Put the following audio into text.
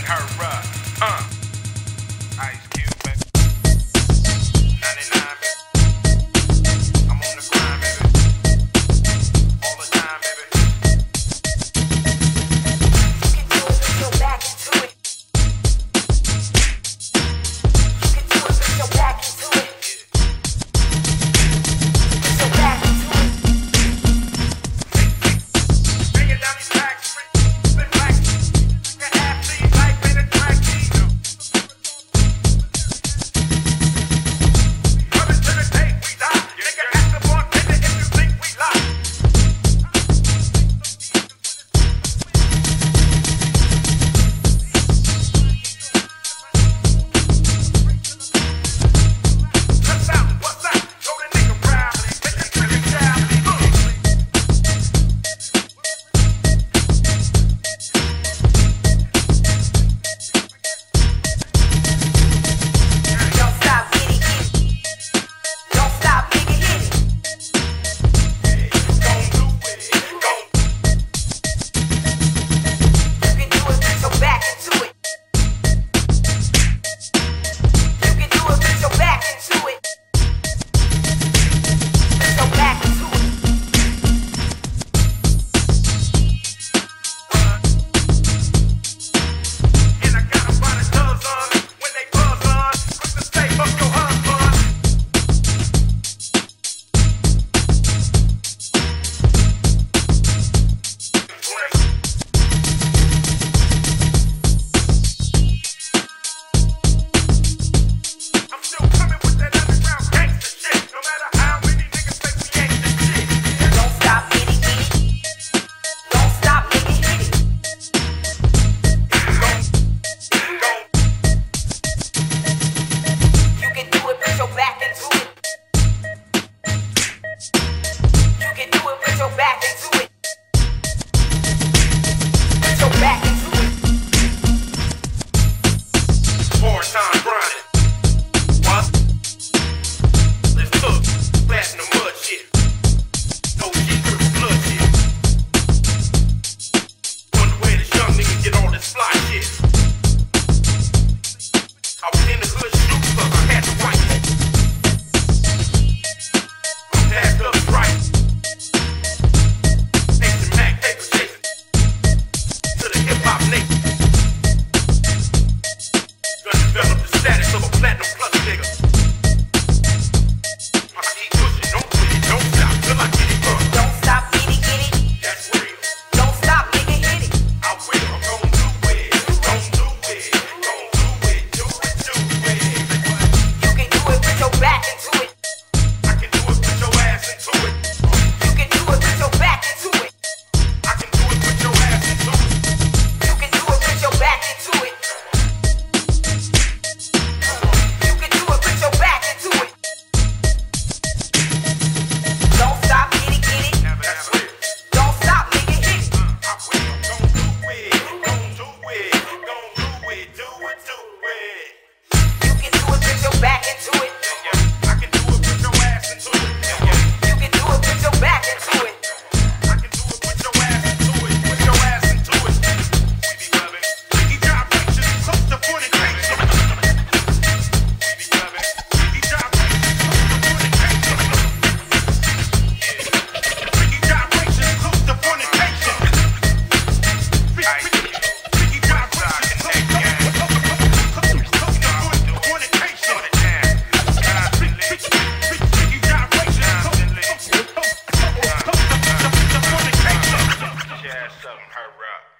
hurrah, Ice Cube, baby. 99, baby. I'm on the grind, baby. All the time, baby. You can do it, put your back into it. You can do it, put your back into it. Put your back into it. Bring it down these tracks, spin back. The athlete life in a track team. Coming to the day we die. Nigga, ask the bartender if you think we lie. What's up? What's up? Throw the nigga round. Make the nigga down. Don't stop, get it, get it. Don't stop, nigga, hit it. Don't do it. Go. You can do it, put your back into it. You can do it, put your back into it. Put your back into it. And I got 'em by the dozen. When they buzz on, quick to say, fuck your husband. I'm still coming with that underground gangsta shit. No matter how many niggas say we ain't the shit. Don't stop, get it, get it. Don't stop, nigga, hit it. You can do it, put your back into it. You can do it, put your back into it. Put your back into it. 4 times grinding. What? Let's cook. Blasting the mud shit. No shit, cripple blood shit. Wonder where this young nigga get all this fly shit. I was in the hood shooting, but I had to fight. I'm passed up right. Ancient Mac, paper chasing. To the hip hop nation. Gonna develop the status of a platinum plus nigga. I keep pushing, don't quit it, don't stop till I get it done. Don't stop, get it, get it. That's real. Don't stop, nigga, hit it. I will, I'm gon' do it. Gon' do it. Gon' do it. Do it, do it. You can do it, put your back into it. I can do it, put your ass into it. You can do it, put your back into it. I can do it, put your ass into it. You can do it, put your back into it. You can do it, put your back into it. Don't stop, get it, get it. That's real. Don't stop, nigga, hit it. I will, gon' do it. Gon' do it. Gon' do it. Do it, do it. You can do it, put your back into it. I can do it, put your ass into it. You can do it, put your back into it. I can do it, put your ass into it. Put your ass into it. We be clubbing. Freaky gyrations, close to fornication. We be clubbing. Freaky gyrations, close to fornication. Freaky gyrations, close to fornication. Freaky gyrations, close to fornication. Hurrah.